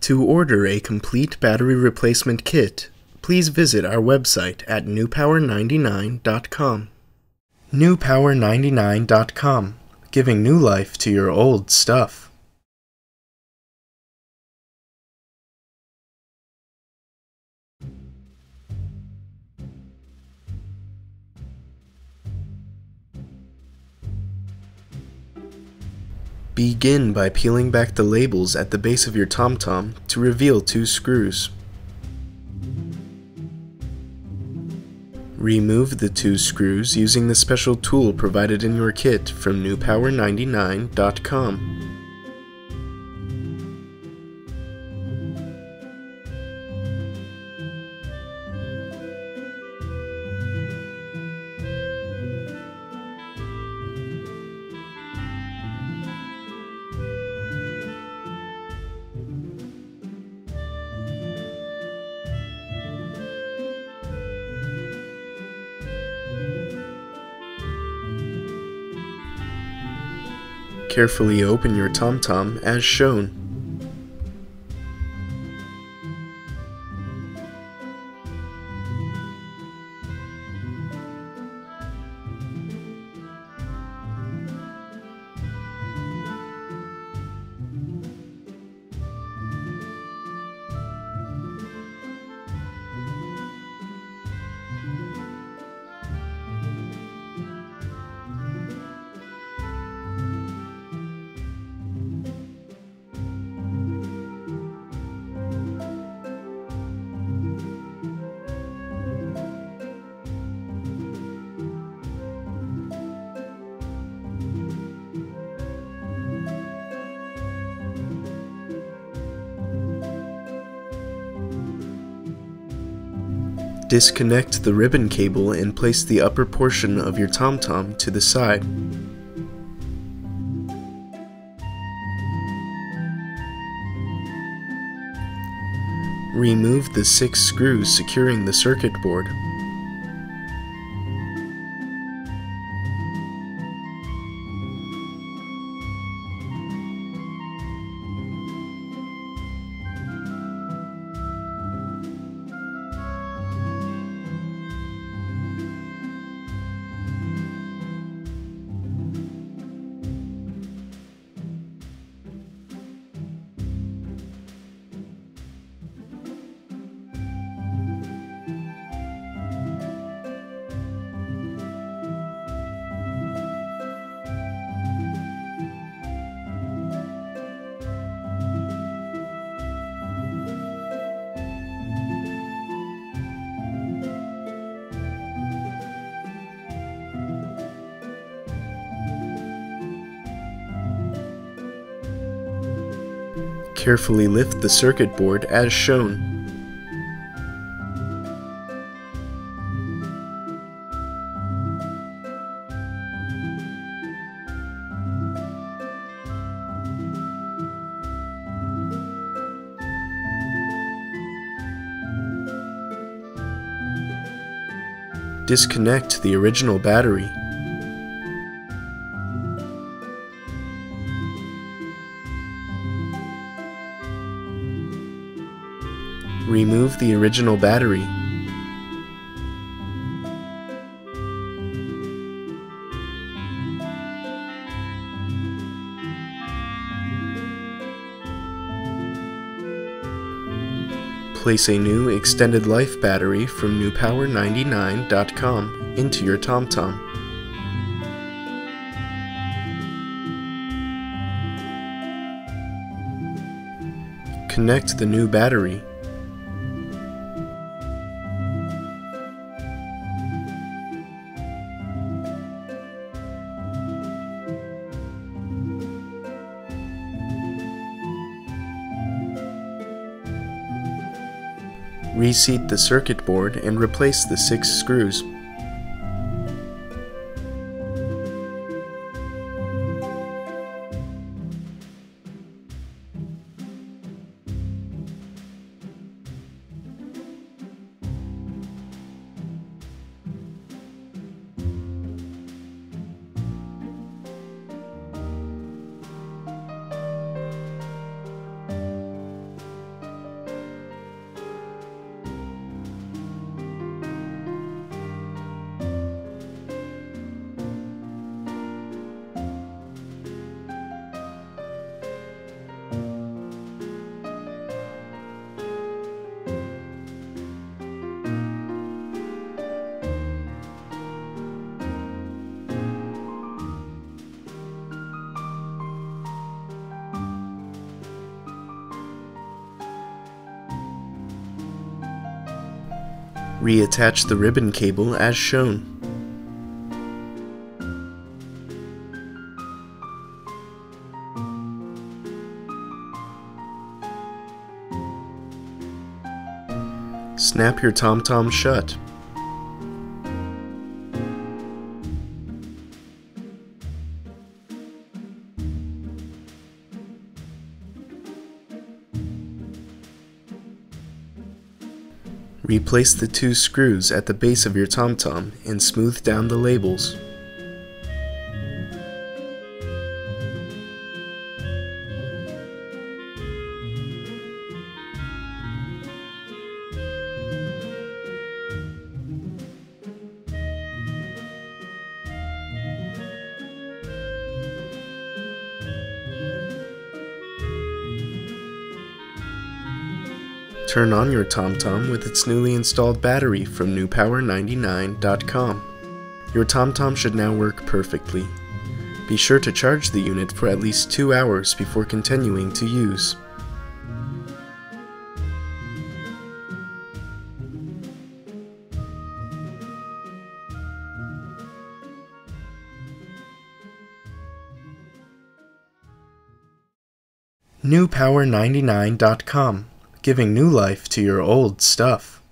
To order a complete battery replacement kit, please visit our website at newpower99.com. newpower99.com, giving new life to your old stuff. Begin by peeling back the labels at the base of your TomTom to reveal 2 screws. Remove the 2 screws using the special tool provided in your kit from newpower99.com. Carefully open your TomTom as shown. Disconnect the ribbon cable and place the upper portion of your TomTom to the side. Remove the 6 screws securing the circuit board. Carefully lift the circuit board as shown. Disconnect the original battery. Remove the original battery. Place a new extended life battery from newpower99.com into your TomTom. Connect the new battery. Reseat the circuit board and replace the 6 screws. Reattach the ribbon cable as shown. Snap your TomTom shut. Replace the two screws at the base of your TomTom and smooth down the labels. Turn on your TomTom with its newly installed battery from newpower99.com. Your TomTom should now work perfectly. Be sure to charge the unit for at least 2 hours before continuing to use. newpower99.com, giving new life to your old stuff.